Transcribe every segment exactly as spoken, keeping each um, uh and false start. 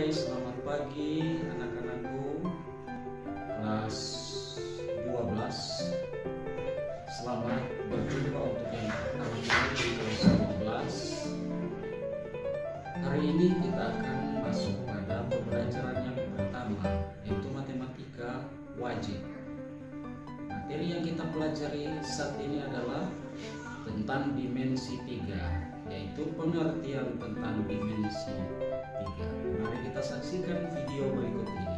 Hai, selamat pagi anak-anakku kelas dua belas. Selamat berjumpa untuk yang pertama kali di kelas dua belas. Hari ini kita akan masuk pada pembelajaran yang pertama, yaitu matematika wajib. Materi yang kita pelajari saat ini adalah tentang dimensi tiga, yaitu pengertian tentang dimensi tiga. Mari kita saksikan video berikut ini.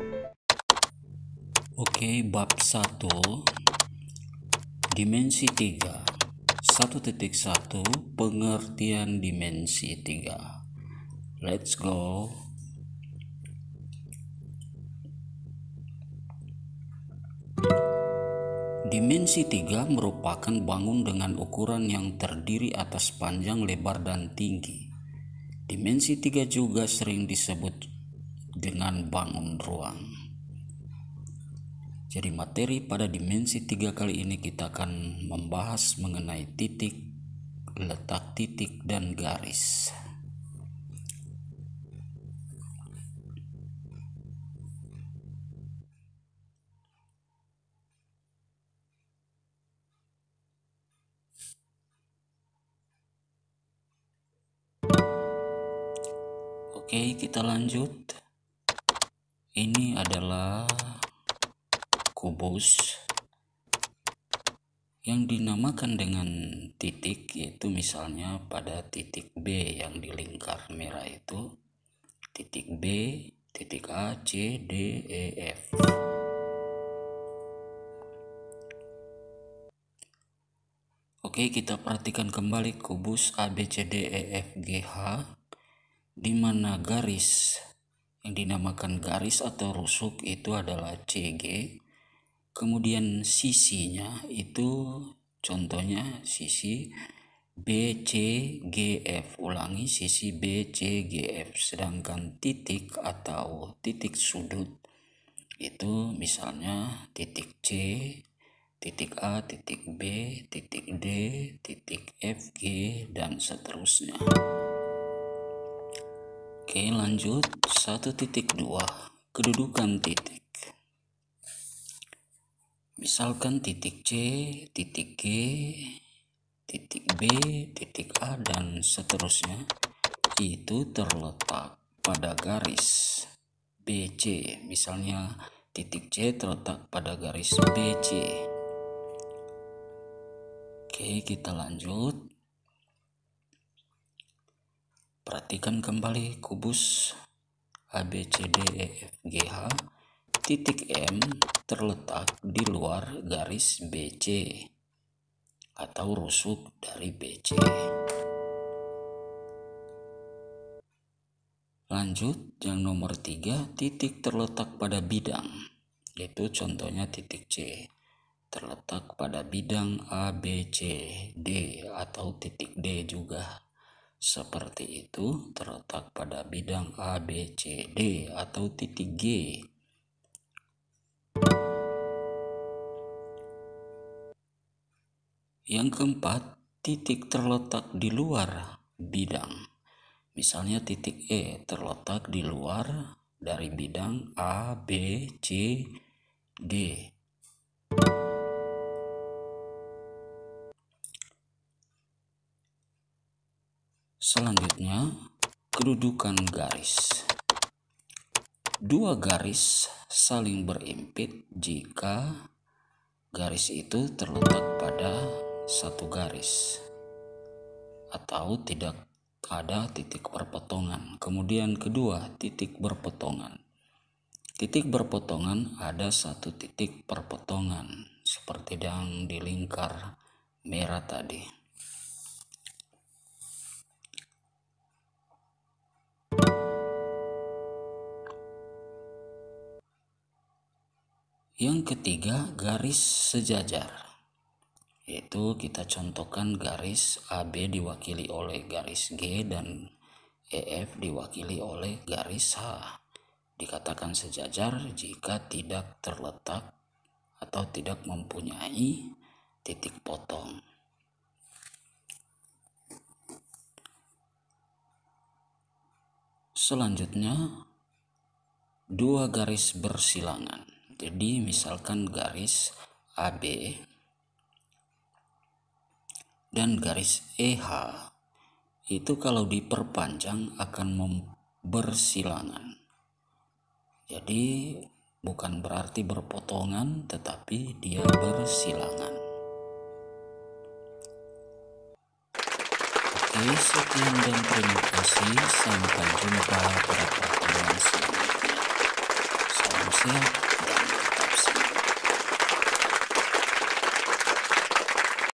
Oke, bab satu, dimensi tiga. satu titik satu, pengertian dimensi tiga. Let's go. Dimensi tiga merupakan bangun dengan ukuran yang terdiri atas panjang, lebar, dan tinggi. Dimensi tiga juga sering disebut dengan bangun ruang. Jadi materi pada dimensi tiga kali ini kita akan membahas mengenai titik, letak titik, dan garis. Oke, kita lanjut. Ini adalah kubus yang dinamakan dengan titik, yaitu misalnya pada titik B yang di lingkar merah itu, titik B, titik A, C, D, E, F. Oke, kita perhatikan kembali kubus A, B, C, D, E, F, G, H, di mana garis yang dinamakan garis atau rusuk itu adalah C G. Kemudian sisinya itu contohnya sisi B C G F. Ulangi, sisi B C G F. Sedangkan titik atau titik sudut itu misalnya titik C, titik A, titik B, titik D, titik F, G, dan seterusnya. Oke, lanjut. satu titik dua, kedudukan titik. Misalkan titik C, titik G, titik B, titik A, dan seterusnya itu terletak pada garis B C. Misalnya titik C terletak pada garis B C. Oke, kita lanjut. Perhatikan kembali kubus A, B, C, D, E, F, G, H. Titik M terletak di luar garis B C atau rusuk dari B C. Lanjut, yang nomor tiga, titik terletak pada bidang, yaitu contohnya titik C terletak pada bidang A, B, C, D, atau titik D juga seperti itu, terletak pada bidang A, B, C, D, atau titik G. Yang keempat, titik terletak di luar bidang. Misalnya titik E terletak di luar dari bidang A, B, C, D. Selanjutnya, kedudukan garis. Dua garis saling berimpit jika garis itu terletak pada satu garis atau tidak ada titik berpotongan. Kemudian kedua, titik berpotongan. Titik berpotongan ada satu titik perpotongan seperti yang di lingkar merah tadi. Yang ketiga, garis sejajar, yaitu kita contohkan garis A B diwakili oleh garis G dan E F diwakili oleh garis H. Dikatakan sejajar jika tidak terletak atau tidak mempunyai titik potong. Selanjutnya, dua garis bersilangan. Jadi misalkan garis A B dan garis E H itu kalau diperpanjang akan bersilangan. Jadi bukan berarti berpotongan, tetapi dia bersilangan. Oke, sekian dan terima kasih. Sampai jumpa pada pertemuan selanjutnya. Salam sehat.